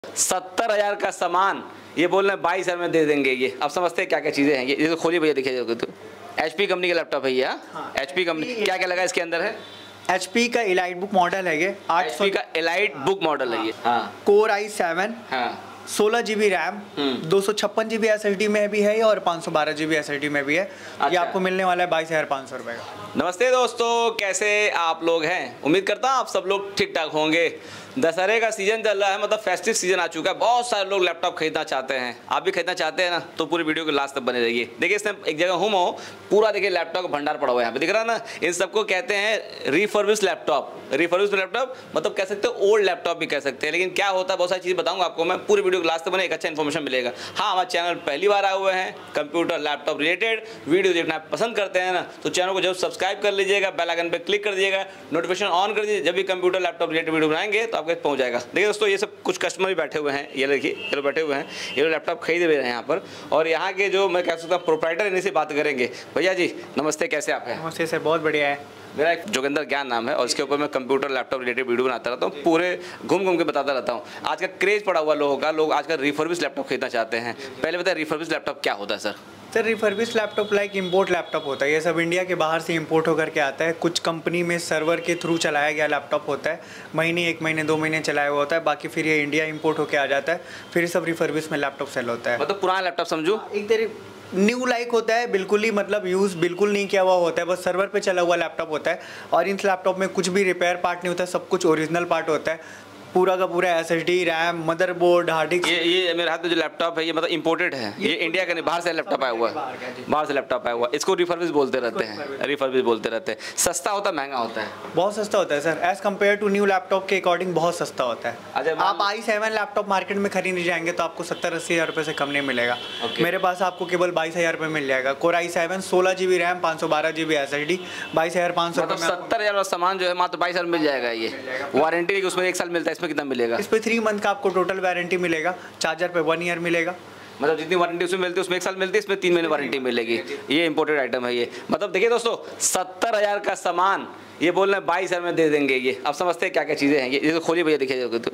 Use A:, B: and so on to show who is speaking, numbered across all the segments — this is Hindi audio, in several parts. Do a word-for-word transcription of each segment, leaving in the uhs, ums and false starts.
A: सत्तर हजार का सामान ये बोल रहे हैं बाईस हजार में दे देंगे। ये अब समझते हैं क्या क्या चीज़ें हैं। ये तो खोलिए भैया, दिखाइए तो। एचपी कंपनी का लैपटॉप है ये। हाँ, एचपी कंपनी। क्या क्या लगा इसके अंदर है?
B: एचपी का एलाइट बुक मॉडल है ये।
A: एचपी का एलाइट बुक मॉडल है ये। हाँ,
B: कोर आई सेवन, सोलह जी बी रैम, दो सौ छप्पन G B S S D में भी है और पाँच सौ बारह G B S S D में भी है। अच्छा। ये आपको मिलने वाला है बाईस हजार पाँच सौ रुपये का।
A: नमस्ते दोस्तों, कैसे आप लोग हैं? उम्मीद करता हूँ आप सब लोग ठीक ठाक होंगे। दशहरे का सीजन चल रहा है, मतलब फेस्टिव सीजन आ चुका है। बहुत सारे लोग लैपटॉप खरीदना चाहते हैं। आप भी खरीदना चाहते हैं ना, तो पूरी वीडियो के लास्ट तक बने रहिए। देखिए इसमें एक जगह हूँ मैं, पूरा देखिए लैपटॉप का भंडार पड़ा हुआ है यहाँ पे, दिख रहा है ना। इन सबको कहते हैं रिफर्बिश लैपटॉप। रिफर्बिश लैपटॉप मतलब कह सकते हो ओल्ड लैपटॉप भी कह सकते हैं। लेकिन क्या होता है, बहुत सारी चीज़ बताऊँगा आपको मैं, पूरी वीडियो के लास्ट तक बने, एक अच्छा इन्फॉर्मेशन मिलेगा। हाँ, हमारे चैनल पहली बार आए हुए हैं, कंप्यूटर लैपटॉप रिलेटेड वीडियो देखना पसंद करते हैं ना, तो चैनल को जरूर सब्सक्राइब कर लीजिएगा, बेल आइकन पे क्लिक कर दीजिएगा, नोटिफिकेशन ऑन कर दीजिए। जब भी कंप्यूटर लैपटॉप रिलेटेड वीडियो बनाएंगे तो आपके पहुंच जाएगा। देखिए दोस्तों, ये सब कुछ कस्टमर भी बैठे हुए हैं। ये देखिए, ये लोग बैठे हुए हैं, ये लोग लैपटॉप खरीद रहे हैं यहाँ पर। और यहाँ के जो मैं कह सकता हूँ प्रोप्राइटर, इन्हीं से बात करेंगे। भैया जी नमस्ते, कैसे आप हैं?
B: नमस्ते सर, बहुत बढ़िया है।
A: मेरा एक जोगिंदर ज्ञान नाम है और इसके ऊपर मैं कंप्यूटर लैपटॉप रिलेटेड वीडियो बनाता रहता हूँ, पूरे घूम घूम के बताता रहता हूँ। आज का क्रेज पड़ा हुआ लोगों का, लोग आजकल रिफर्बिश लैपटॉप खरीदना चाहते हैं। पहले बताए रिफर्बिश लैपटॉप क्या होता है sir?
B: Sir refurbish laptop like import laptop होता है। ये सब इंडिया के बाहर से इंपोर्ट होकर के आता है। कुछ कंपनी में सर्वर के थ्रू चलाया गया लैपटॉप होता है, महीने एक महीने दो महीने चलाया हुआ होता है, बाकी फिर ये इंडिया इंपोर्ट होकर आ जाता है। फिर सब रिफर्बिश में लैपटॉप सेल होता है।
A: मतलब पुराना लैपटॉप समझो,
B: एक तरीके न्यू लाइक होता है, बिल्कुल ही मतलब यूज़ बिल्कुल नहीं किया हुआ होता है, बस सर्वर पे चला हुआ लैपटॉप होता है। और इन लैपटॉप में कुछ भी रिपेयर पार्ट नहीं होता है, सब कुछ ओरिजिनल पार्ट होता है। पूरा का पूरा SSD, RAM, motherboard, hard disk.
A: ये ये मेरे हाथ में जो लैपटॉप है ये मतलब इंपोर्टेड है, ये, ये इंडिया का नहीं, बाहर से लैपटॉप आया हुआ है, बाहर से लैपटॉप आया हुआ है। इसको रिफर्बिश बोलते रहते हैं, रिफर्बिश बोलते रहते हैं। सस्ता होता है, महंगा होता है?
B: बहुत सस्ता होता है sir, as compare to new laptop के अकॉर्डिंग बहुत सस्ता होता है। अच्छा, आप आई सेवन लैपटॉप मार्केट में खरीदने जाएंगे तो आपको सत्तर अस्सी हज़ार रुपये से कम नहीं मिलेगा। मेरे पास आपको केवल बाईस हज़ार रुपये मिल जाएगा। कोर आई सेवन, सोलह जी बी रैम, पाँच सौ बारह G B S S D, बाईस हज़ार पाँच सौ।
A: सत्तर हज़ार सामान जो है मात्र बाईस हज़ार मिल जाएगा। ये वारंटी उसमें एक साल मिलता है, इसमें कितना मिलेगा?
B: थ्री मंथ का आपको टोटल वारंटी मिलेगा। चार्जर पे वन ईयर मिलेगा।
A: मतलब जितनी वारंटी उसमें मिलती है उसमें एक साल मिलती है, इसमें तीन महीने वारंटी मिलेगी। ये इंपोर्टेड आइटम है ये। मतलब देखिए दोस्तों, सत्तर हजार का सामान ये बोल रहे हैं बाईस हजार में दे देंगे। ये अब समझते हैं क्या क्या चीज़ें हैं। ये तो खोलिए भैया, दिखाइए तो।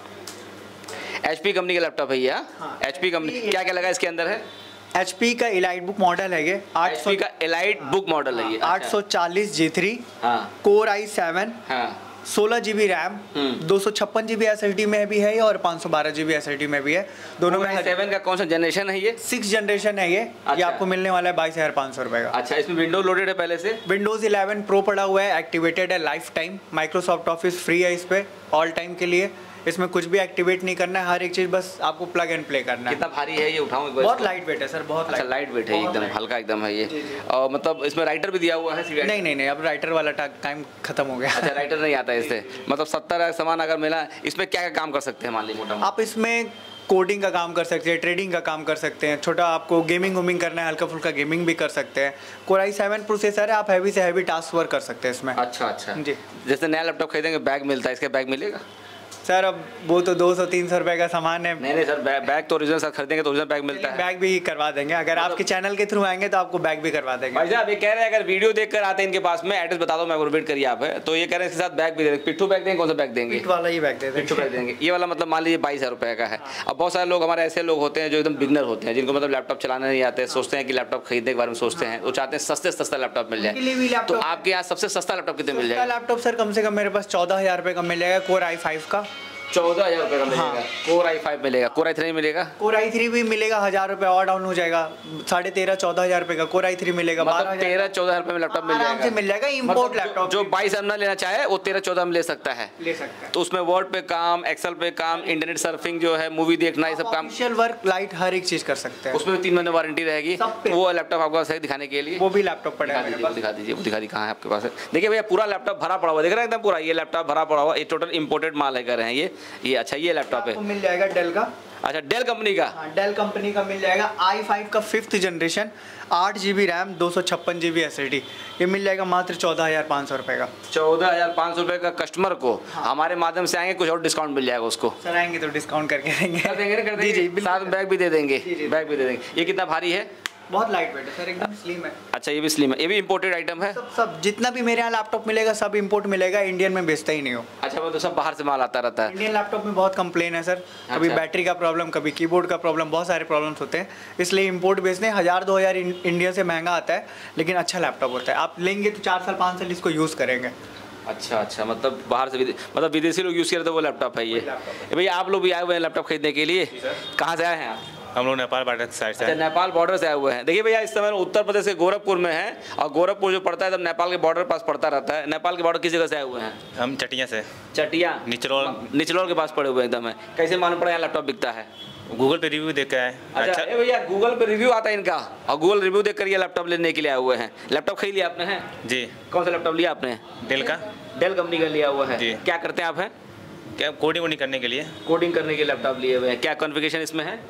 A: एचपी कंपनी का लैपटॉप है ये। हाँ, एचपी कंपनी। क्या क्या लगा इसके अंदर है?
B: एचपी का एलाइट बुक मॉडल है ये।
A: एचपी का एलाइट बुक मॉडल है ये।
B: आठ सौ चालीस G three, core I seven, सोलह जी बी रैम, दो सौ छप्पन G B S S D में भी है और पाँच सौ बारह G B S S D में भी है। दोनों में
A: सेवन का कौन सा जनरेशन है? ये
B: सिक्स जनरेशन है ये। अच्छा। ये आपको मिलने वाला है बाईस हजार पाँच सौ रुपए का।
A: अच्छा, इसमें विंडोज लोडेड है पहले से?
B: विंडोज इलेवन प्रो पड़ा हुआ है, एक्टिवेटेड है life time. Microsoft office free है इस पे ऑल टाइम के लिए। इसमें कुछ भी एक्टिवेट नहीं करना है, हर एक चीज बस आपको प्लग एंड प्ले करना है।
A: कितना भारी है ये? उठाऊं एक बार?
B: बहुत लाइट वेट है सर, बहुत
A: अच्छा, लाइट वेट है एकदम, हल्का एकदम है ये। और मतलब इसमें राइटर भी दिया हुआ है?
B: नहीं नहीं नहीं, अब राइटर वाला टाइम खत्म हो गया।
A: अच्छा, राइटर नहीं आता है इससे। मतलब सत्तर सामान अगर मिला, इसमें क्या क्या काम कर सकते हैं मान लीजिए मोटा?
B: आप इसमें कोडिंग का काम कर सकते हैं, ट्रेडिंग का काम कर सकते हैं, छोटा आपको गेमिंग वूमिंग करना है, हल्का फुल्का गेमिंग भी कर सकते हैं। कोर आई सेवन प्रोसेसर है, आप हैवी से हैवी टास्क वर्क कर सकते हैं इसमें।
A: अच्छा अच्छा
B: जी।
A: जैसे नया लैपटॉप खरीदेंगे बैग मिलता है, इसका बैग मिलेगा?
B: सर अब वो तो दो सौ तीन सौ रुपए का सामान है।
A: नहीं नहीं सर, बैग, बैग तो ओरिजिनल सर खरीदेंगे तो ओरिजिनल बैग मिलता है।
B: बैग भी करवा देंगे, अगर मतलब आपके चैनल के थ्रू आएंगे तो आपको बैग भी करवा देंगे।
A: भाई साहब ये कह रहे हैं अगर वीडियो देखकर आते हैं इनके पास में, एड्रेस बता दो मैं वेट करिए आप है, तो ये कह रहे हैं इसके साथ बैग भी दे देंगे। पिट्ठू बैग देंगे? कौन सा बैग देंगे?
B: पिट्ठू वाला ही बैग दे देंगे।
A: पिट्ठू बैग देंगे। ये वाला मतलब मान लीजिए बाईस हज़ार रुपये का है। अब बहुत सारे लोग हमारे ऐसे लोग होते हैं जो एकदम बिगनर होते हैं, जिनको मतलब लैपटॉप चलाने नहीं आते, सोचते हैं कि लैपटॉप खरीदने के बारे में सोचते हैं, वो चाहते हैं सस्ते सस्ता लैपटॉप मिल जाए। तो आपके यहाँ सबसे सस्ता लैपटॉप कितने मिल जाएगा?
B: लैपटॉप सर कम से कम मेरे पास चौदह हजार रुपये का मिल जाएगा। कोर आई फाइव का
A: चौदह हजार रुपये का मिलेगा। कोर आई फाइव मिलेगा। कोर आई थ्री मिलेगा?
B: कोर आई थ्री भी मिलेगा, हजार रुपये और डाउन हो जाएगा, साढ़े तेरह चौदह हजार रुपये का कोर आई थ्री मिलेगा।
A: मतलब तेरह चौदह हजार रुपये में लैपटॉप मिल जाएगा?
B: मिल जाएगा इंपोर्ट लैपटॉप।
A: जो बाईस हजार लेना चाहे वो तेरह चौदह में ले सकता है।
B: ले सकता है।
A: तो उसमें वर्ड पे काम, एक्सेल पे काम, इंटरनेट सर्फिंग जो है, मूवी देखना, ये सब काम,
B: ऑफिशियल वर्क, लाइट, हर एक चीज कर सकते हैं।
A: उसमें तीन महीने वारंटी रहेगी। वो लैपटॉप आपको सही दिखाने के लिए
B: वो भी लैपटॉप पड़ा है,
A: दिखा दीजिए। वो दिखा दी कहाँ है आपके पास? देखिए भैया पूरा लैपटॉप भरा पड़ा हुआ दिख रहा है एकदम पूरा। ये लैपटॉप भरा पड़ा हुआ, ये टोटल इंपोर्टेड माल है कर रहे हैं ये ये अच्छा ये लैपटॉप है।
B: मिल जाएगा डेल का।
A: अच्छा, डेल कंपनी का?
B: हाँ, डेल कंपनी का मिल जाएगा। आई फाइव का फिफ्थ जनरेशन, आठ जी बी रैम, दो सौ छप्पन G B S S D, ये मिल जाएगा मात्र चौदह हजार पाँच सौ रुपये का।
A: चौदह हजार पाँच सौ रुपये का कस्टमर को हाँ। हमारे माध्यम से आएंगे कुछ और डिस्काउंट मिल जाएगा उसको?
B: सर आएंगे तो डिस्काउंट करके देंगे।
A: कर देंगे ना? कर देंगे। साथ में बैग भी दे देंगे। बैग भी दे देंगे। ये कितना भारी है?
B: बहुत लाइट वेट है सर, एकदम स्लिम है।
A: अच्छा ये भी स्लिम है, ये भी इंपोर्टेड आइटम है?
B: सब सब जितना भी मेरे यहाँ लैपटॉप मिलेगा सब इंपोर्ट मिलेगा, इंडियन में बेचता ही नहीं हो।
A: अच्छा वो तो सब बाहर से माल आता रहता है।
B: इंडियन लैपटॉप में बहुत कंप्लेन है सर, कभी बैटरी का प्रॉब्लम, कभी कीबोर्ड का प्रॉब्लम, बहुत सारे प्रॉब्लम्स होते हैं, इसलिए इंपोर्ट बेचने हज़ार दो हज़ार इंडिया से महंगा आता है, लेकिन अच्छा लैपटॉप होता है। आप लेंगे तो चार साल पाँच साल इसको यूज़ करेंगे।
A: अच्छा अच्छा, मतलब बाहर से मतलब विदेशी लोग यूज़ कर रहे थे वो लैपटॉप है ये। भैया आप लोग भी आए हुए हैं लैपटॉप खरीदने के लिए, कहाँ से आए हैं आप?
C: हम लोग नेपाल बॉर्डर साइड से।
A: अच्छा नेपाल बॉर्डर से आए हुए हैं। देखिए भैया इस समय उत्तर प्रदेश के गोरखपुर में है, और गोरखपुर जो पड़ता है तब नेपाल के बॉर्डर पास पड़ता रहता है। नेपाल के बॉर्डर किस जगह से आए हुए हैं?
C: हम चटिया से।
A: चटिया
C: निचलोल।
A: निचलोल के पास पड़े हुए एकदम है। कैसे मालूम पड़ा यहाँ लैपटॉप बिकता है?
C: गूगल पे रिव्यू देख के आए।
A: अच्छा ए भैया गूगल पे रिव्यू आता है इनका, और गूगल रिव्यू देख कर ये लैपटॉप लेने के लिए आए हुए हैं। लैपटॉप खरीद लिया आपने? है
C: जी।
A: कौन सा लैपटॉप लिया आपने?
C: डेल का।
A: डेल कंपनी का लिया हुआ है
C: जी।
A: क्या करते हैं आप? हैं
C: क्या कोडिंग वोडिंग करने के लिए?
A: कोडिंग करने के लैपटॉप लिए हुए हैं। क्या कॉन्फ़िगरेशन इसमें है?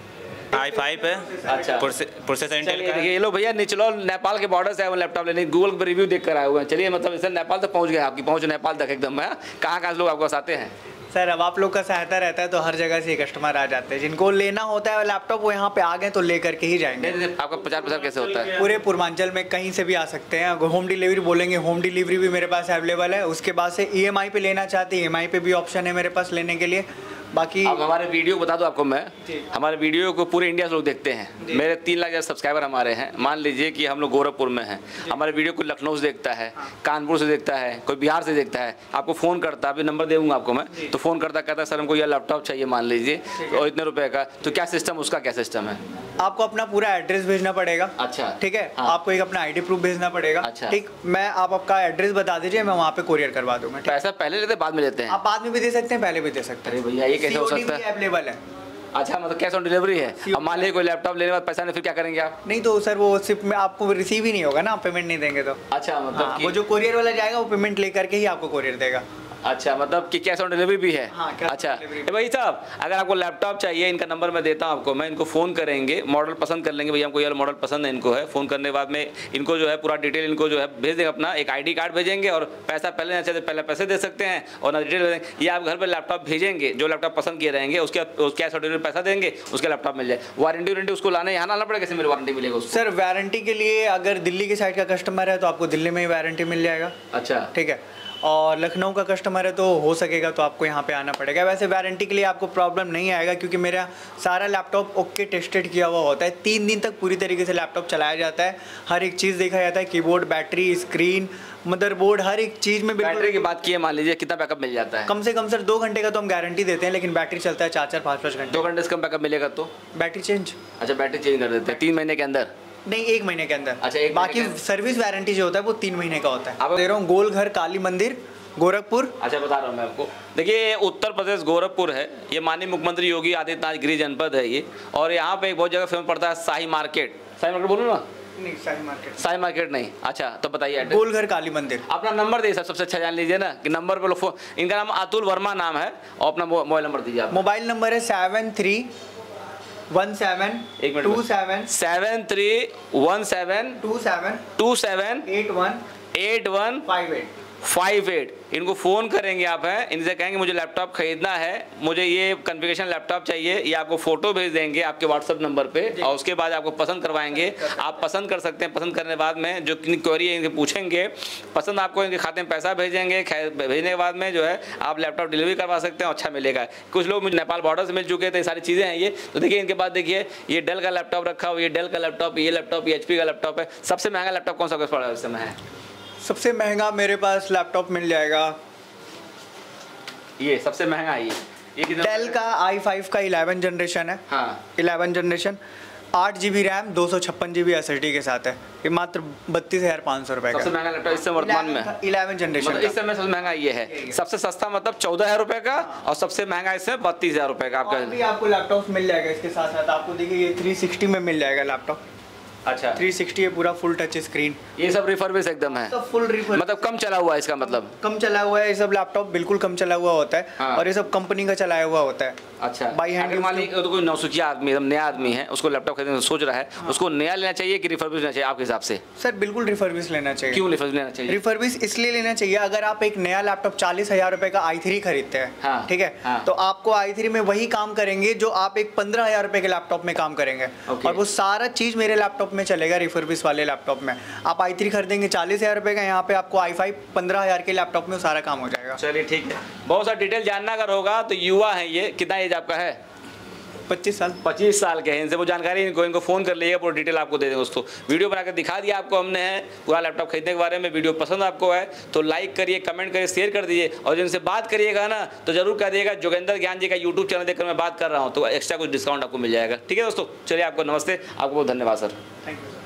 C: आई फाइव है।
A: अच्छा
C: प्रोसेसर इंटेल का।
A: ये लो भैया निचलोल नेपाल के बॉर्डर से आए हुए लैपटॉप लेने, गूगल पर रिव्यू देख कर आए हुए हैं। चलिए मतलब इसे नेपाल तक पहुंच गए, आपकी पहुंच नेपाल तक एकदम है। कहाँ कहाँ से लोग आपके पास आते हैं?
B: सर अब आप लोग का सहायता रहता है तो हर जगह से कस्टमर आ जाते हैं, जिनको लेना होता है लैपटॉप वो यहाँ पे आ गए तो ले करके ही जाएंगे।
A: नहीं, नहीं, आपका प्रचार प्रसार कैसे होता है?
B: पूरे पूर्वांचल में कहीं से भी आ सकते हैं, होम डिलीवरी बोलेंगे होम डिलीवरी भी मेरे पास अवेलेबल है। उसके बाद से ईएमआई पे लेना चाहते हैं ईएमआई पे भी ऑप्शन है मेरे पास लेने के लिए। बाकी
A: अब हमारे वीडियो बता दो आपको मैं, हमारे वीडियो को पूरे इंडिया से लोग देखते हैं। मेरे तीन लाख सब्सक्राइबर हमारे हैं। मान लीजिए कि हम लोग गोरखपुर में हैं, हमारे वीडियो को लखनऊ से देखता है, कानपुर से देखता है, कोई बिहार से देखता है, आपको फ़ोन करता है, अभी नंबर दे दूँगा आपको मैं, तो फ़ोन करता कहता है सर हमको यह लैपटॉप चाहिए मान लीजिए और इतने रुपए का, तो क्या सिस्टम उसका क्या सिस्टम है?
B: आपको अपना पूरा एड्रेस भेजना पड़ेगा।
A: अच्छा
B: ठीक है।
A: हाँ।
B: आपको एक अपना आईडी प्रूफ भेजना पड़ेगा।
A: अच्छा।
B: ठीक, मैं आप आपका एड्रेस बता दीजिए, मैं वहाँ पे कोरियर करवा दूंगा।
A: पैसा पहले लेते बाद में लेते हैं?
B: आप बाद में भी दे सकते हैं, पहले भी दे सकते हैं।
A: अरे भैया ये कैसे हो सकता है?
B: अवेलेबल है।
A: अच्छा मतलब कैश ऑन डिलीवरी है। अब मान लीजिए कोई लैपटॉप लेने के बाद पैसा नहीं, फिर क्या करेंगे आप?
B: नहीं तो सर वो सिर्फ में आपको रिसीव ही नहीं होगा ना, आप पेमेंट नहीं देंगे तो।
A: अच्छा मतलब
B: हाँ,
A: कि...
B: वो जो कोरियर वाला जाएगा वो पेमेंट लेकर के ही आपको कोरियर देगा।
A: अच्छा मतलब कि कैश ऑन डिलीवरी भी है?
B: हाँ, कैश ऑन
A: अच्छा
B: डिलीवरी।
A: भाई साहब अगर आपको लैपटॉप चाहिए, इनका नंबर मैं देता हूँ आपको, मैं इनको फ़ोन करेंगे, मॉडल पसंद कर लेंगे, भैया हमको ये मॉडल पसंद है इनको है, फ़ोन करने के बाद में इनको जो है पूरा डिटेल इनको जो है भेज देंगे, अपना एक आईडी कार्ड भेजेंगे, और पैसा पहले ना चाहते पहले पैसे दे सकते हैं और ना डिटेल भेजेंगे। ये आप घर पर लैपटॉप भेजेंगे, जो लैपटॉप पसंद किए रहेंगे उसके कैश ऑन डिलीवरी पैसा देंगे, उसका लैपटॉप मिल जाए। वारंटी वारंटी उसको लाना यहाँ लाना पड़ेगा? कैसे मेरी वारंटी मिलेगा उसको?
B: सर वारंटी के लिए अगर दिल्ली की साइड का कस्टमर है तो आपको दिल्ली में ही वारंटी मिल जाएगा।
A: अच्छा
B: ठीक है। और लखनऊ का कस्टमर है तो हो सकेगा तो आपको यहाँ पे आना पड़ेगा। वैसे वारंटी के लिए आपको प्रॉब्लम नहीं आएगा क्योंकि मेरा सारा लैपटॉप ओके टेस्टेड किया हुआ होता है। तीन दिन तक पूरी तरीके से लैपटॉप चलाया जाता है, हर एक चीज़ देखा जाता है, कीबोर्ड, बैटरी, स्क्रीन, मदरबोर्ड, हर एक चीज़ में।
A: बैटरी की बात की है, मान लीजिए कितना बैकअप मिल जाता है?
B: कम से कम सर दो घंटे का तो हम गारंटी देते हैं, लेकिन बैटरी चलता है चार चार पाँच पाँच घंटे।
A: दो घंटे से कम बैकअप मिलेगा तो
B: बैटरी चेंज?
A: अच्छा बैटरी चेंज कर देते हैं तीन महीने के अंदर?
B: नहीं एक महीने के अंदर।
A: अच्छा एक
B: बाकी सर्विस वारंटी जो होता है वो तीन महीने का होता है। आप दे रहा हूँ गोल घर काली मंदिर गोरखपुर।
A: अच्छा बता रहा हूँ मैं आपको, देखिए उत्तर प्रदेश गोरखपुर है, ये माननीय मुख्यमंत्री योगी आदित्यनाथ गृह जनपद है ये, और यहाँ पे एक बहुत जगह फेमस पड़ता है शाही मार्केट। शाही मार्केट बोलूँ ना?
B: नहीं शाही मार्केट।
A: शाही मार्केट नहीं। अच्छा तो बताइए
B: गोल घर काली मंदिर। अपना
A: नंबर दीजिए, सबसे अच्छा जान लीजिए ना कि नंबर पे लोग, इनका नाम अतुल वर्मा नाम है, और अपना मोबाइल नंबर दीजिए आप।
B: मोबाइल नंबर है सेवन थ्री वन सेवन
A: एक minute
B: two seven
A: seven three one seven
B: two seven
A: two seven
B: eight one
A: eight one
B: five eight
A: five eight. इनको फ़ोन करेंगे आप हैं, इनसे कहेंगे मुझे लैपटॉप ख़रीदना है, मुझे ये कॉन्फ़िगरेशन लैपटॉप चाहिए, ये आपको फ़ोटो भेज देंगे आपके व्हाट्सअप नंबर पे, और उसके बाद आपको पसंद करवाएंगे। आप पसंद कर सकते हैं, पसंद करने के बाद में जो क्वेरी है इनके पूछेंगे, पसंद आपको इनके खाते में पैसा भेजेंगे, भेजने के बाद में जो है आप लैपटॉप डिलीवरी करवा सकते हैं, अच्छा मिलेगा। कुछ लोग मुझे नेपाल बॉर्डर से मिल चुके थे, ये सारी चीज़ें हैं ये। तो देखिए इनके बाद देखिए ये डेल का लैपटॉप रखा हुआ, ये डेल का लैपटॉप, ये लैपटॉप ये एच पी का लैपटॉप है। सबसे महंगा लैपटॉप कौन सा पड़ा है इस समय है?
B: सबसे महंगा मेरे पास लैपटॉप मिल जाएगा,
A: ये सबसे महंगा है ये ये कितना?
B: डेल का आई फाइव का इलेवन जनरेशन है।
A: हाँ
B: इलेवन जनरेशन, आठ जी बी रैम, दो सौ छप्पन G B S S D के साथ है। ये मात्र बत्तीस हज़ार पाँच सौ रुपये का।
A: सबसे महंगा लैपटॉप इस समय वर्तमान में
B: इलेवन जनरेशन
A: मतलब इस समय सबसे महंगा ये है। सबसे सस्ता मतलब चौदह हज़ार रुपये का, और सबसे महंगा इसमें बत्तीस हज़ार रुपये का आपका।
B: अभी आपको लैपटॉप मिल जाएगा इसके साथ साथ। आपको देखिए ये थ्री सिक्सटी में मिल जाएगा लैपटॉप।
A: अच्छा,
B: थ्री सिक्सटी है पूरा, फुल टच स्क्रीन।
A: ये सब रिफर्बिश एकदम है,
B: सब फुल रिफर्बिश,
A: मतलब कम चला हुआ है इसका मतलब?
B: कम चला हुआ है ये सब लैपटॉप, बिल्कुल कम चला हुआ होता है। हाँ। और ये सब कंपनी का चलाया हुआ होता है।
A: अच्छा,
B: बाई हैंड।
A: मान लीजिए तो कोई नौसिखिया आदमी, एकदम नया आदमी है, उसको लैपटॉप खरीदने सोच रहा है, उसको नया लेना चाहिए कि रिफर्बिश लेना चाहिए आपके हिसाब से?
B: सर बिल्कुल रिफर्बिश लेना चाहिए।
A: क्यों रिफर्बिश लेना चाहिए?
B: रिफर्बिश इसलिए लेना चाहिए, अगर आप एक नया लैपटॉप चालीस हजार रुपए का आई थ्री खरीदते हैं, हाँ, ठीक है, हाँ, तो आपको आई थ्री में वही काम करेंगे जो आप एक पंद्रह हजार रुपए के लैपटॉप में काम करेंगे। और वो सारा चीज मेरे लैपटॉप में चलेगा, रिफर्बिश वाले लैपटॉप में। आप आई थ्री खरीदेंगे चालीस हजार रुपए का, यहाँ पे आपको आई फाइव पंद्रह हजार के लैपटॉप में सारा काम हो जाएगा।
A: चलिए ठीक है, बहुत सारा डिटेल जानना अगर होगा तो युवा है ये, कितना एज आपका है?
B: पच्चीस साल।
A: पच्चीस साल के हैं, इनसे वो जानकारी इनको इनको फ़ोन कर लीजिएगा, पूरा डिटेल आपको दे देंगे दोस्तों। वीडियो बनाकर दिखा दिया आपको हमने है पूरा लैपटॉप खरीदने के बारे में। वीडियो पसंद आपको है तो लाइक करिए, कमेंट करिए, शेयर कर दीजिए, और जिनसे बात करिएगा ना तो जरूर कह दिएगा जोगेंद्र ज्ञान जी का यूट्यूब चैनल देखकर मैं बात कर रहा हूँ, तो एक्स्ट्रा कुछ डिस्काउंट आपको मिल जाएगा। ठीक है दोस्तों, चलिए आपको नमस्ते, आपको बहुत धन्यवाद सर।
B: Thank you.